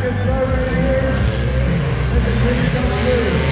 gets lower in here. This is really coming through.